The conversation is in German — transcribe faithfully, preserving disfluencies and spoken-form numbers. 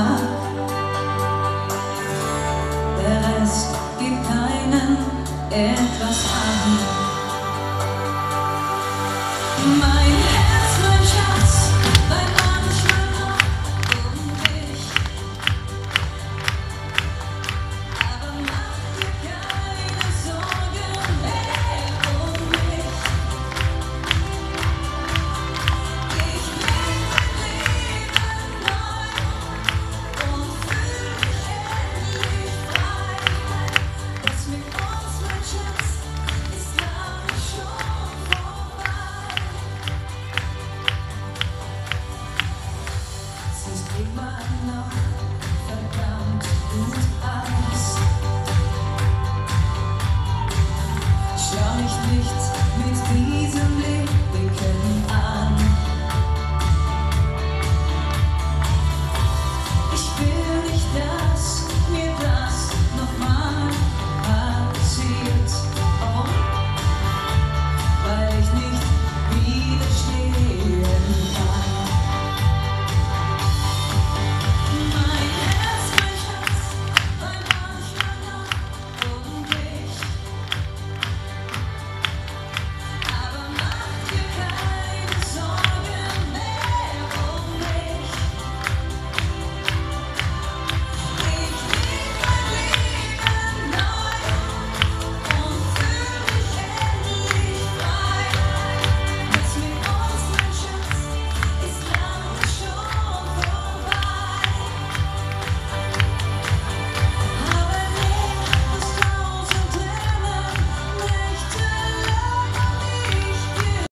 mag. Der Rest gibt keinen etwas an. Mein Herz, mein Schatz, dein manchmal noch um dich. Aber mach dir keine Sorgen mehr um mich. Ich lebe mein Leben neu und fühl mich endlich frei. Das mit uns, mein Schatz, ist glaub ich schon vorbei. Siehst immer noch verdammt gut aus. Schau mich nicht mit dir